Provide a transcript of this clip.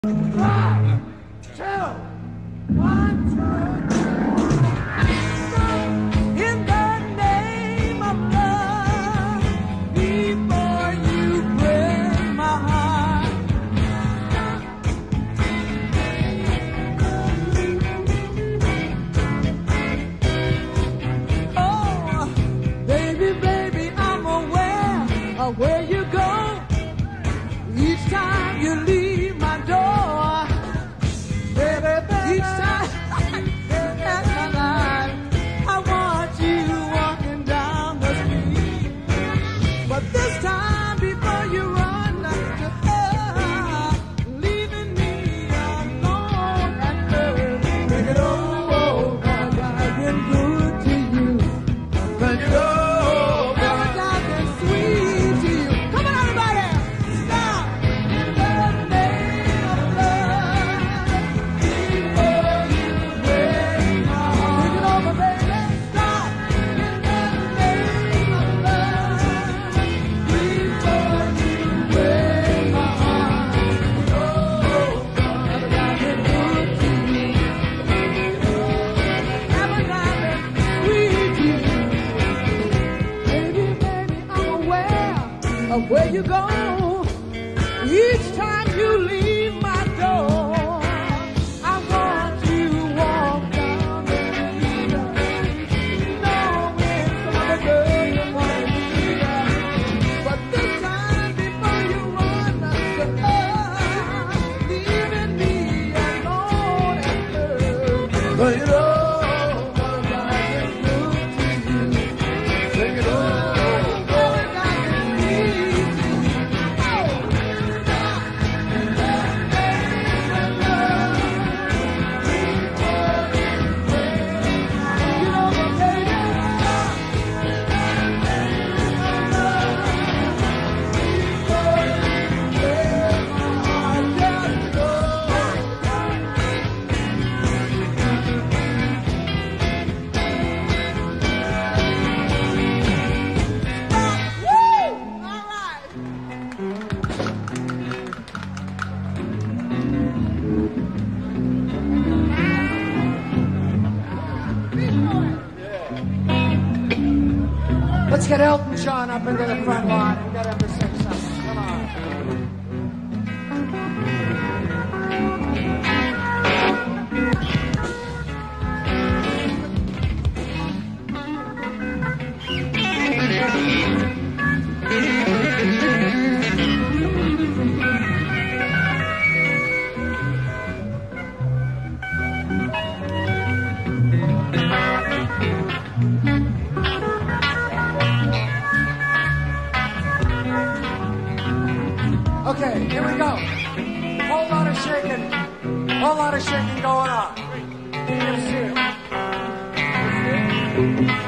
Where you go, each time you leave my door, baby, each time at my life, I want you walking down the street. But this time before you run, leaving me alone and dirty. Bring it over, 'cause I've been good to you. Bring it over. Of where you go, each time you leave my door, I want you to walk down the street, knowing some other girl you want to meet. But this time before you run, leaving me alone and hurt. But you know, let's get Elton John up into the front line and get him to sing something. Come on. Okay, here we go. Whole lot of shaking going on. You can see it.